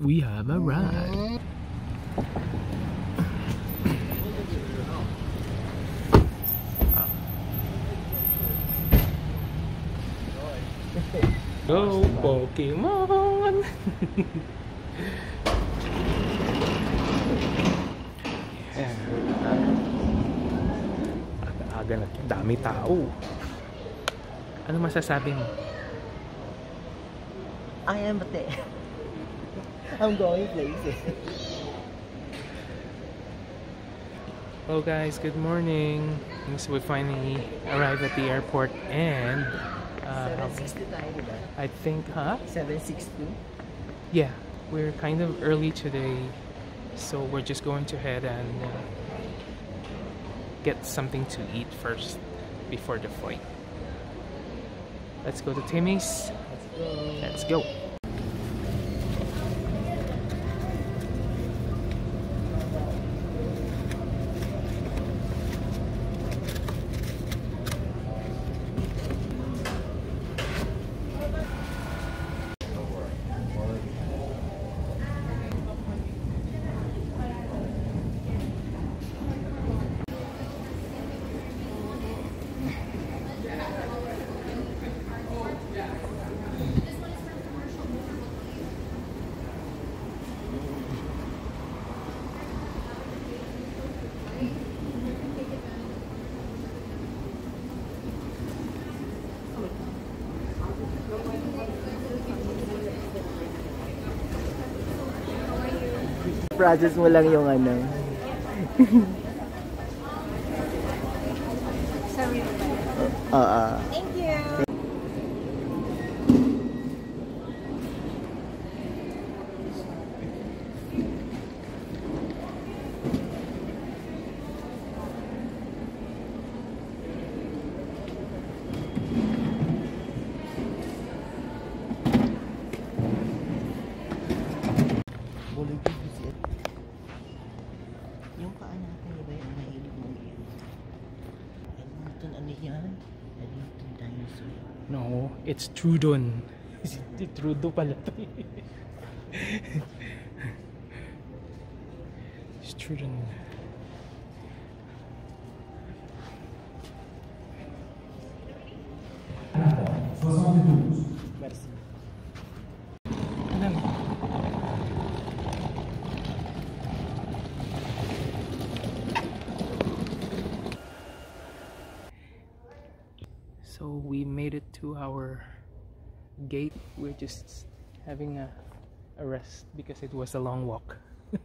We have arrived. Go Pokemon! Aga na, dami tao. Ano masasabi mo? I am there. I'm going places. Hello guys, good morning. So we finally arrived at the airport and 7:60 tayo, diba? I think, 7:60? Yeah, we're kind of early today, so we're just going to head and get something to eat first before the flight. Let's go to Timmy's. Let's go. Process mo lang yung ano. Sorry. Thank you. Yung paa natin, diba yung mahilig mo yan? Ano yan? Ano yung dinosaur? No, it's Trudon. Trudo pala to. It's Trudon. Merci. So we made it to our gate. We're just having a rest because it was a long walk.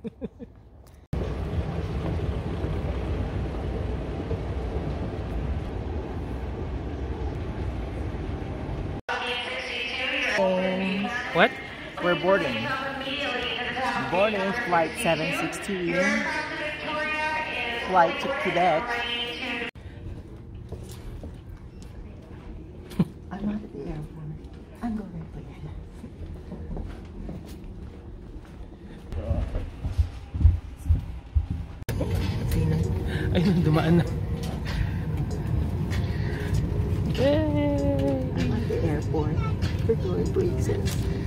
What? We're boarding. Boarding flight 716. Flight to Québec. I'm not at the airport. I'm going to Québec. Ayun, dumaan na. Yay! I'm at the airport. We're going places.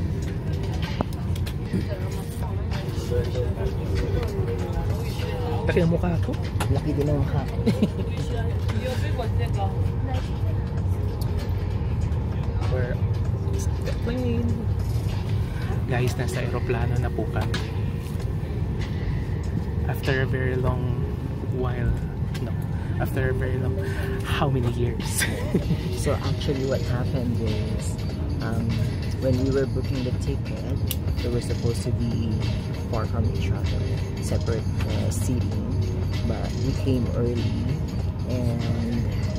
Laki ang mukha ko. Laki din ang mukha ko. We're on the plane. Guys, nasa aeroplano na po kami. After a very long while. No. After a very long... How many years? So actually what happened is when we were booking the ticket, they were supposed to be far from each other, separate seating, but we came early and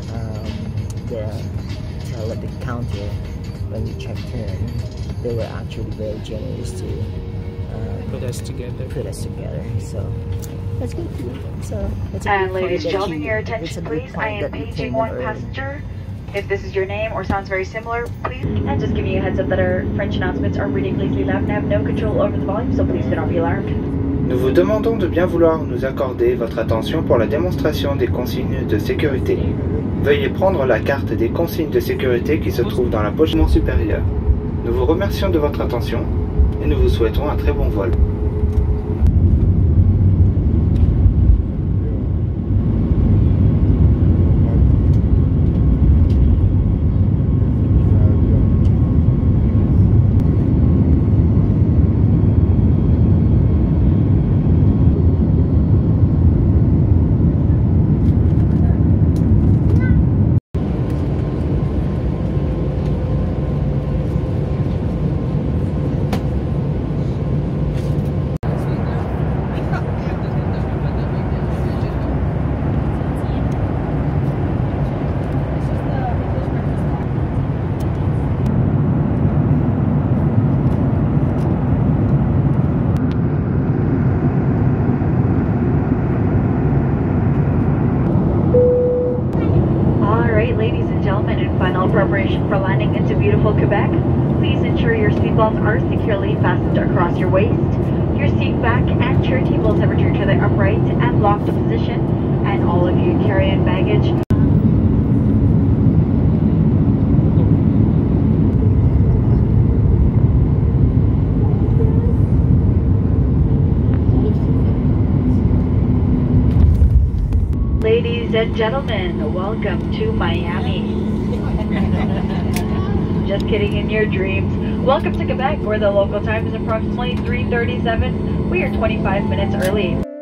the counter, when we checked in, they were actually very generous to Put us together. So let's go through. So and ladies and gentlemen, your attention please. I am paging one passenger. If this is your name or sounds very similar, please. And just giving you a heads up that our French announcements are ridiculously loud and have no control over the volume, so please do not be alarmed. Nous vous demandons de bien vouloir nous accorder votre attention pour la démonstration des consignes de sécurité. Veuillez prendre la carte des consignes de sécurité qui se trouve dans la poche supérieure. Nous vous remercions de votre attention et nous vous souhaitons un très bon vol. Ladies and gentlemen, in final preparation for landing into beautiful Quebec, please ensure your seatbelts are securely fastened across your waist. Your seat back and chair tables have returned to their upright and locked position, and all of you carry-on baggage Ladies and gentlemen, welcome to Miami. Just kidding, in your dreams. Welcome to Quebec, where the local time is approximately 3:37. We are 25 minutes early.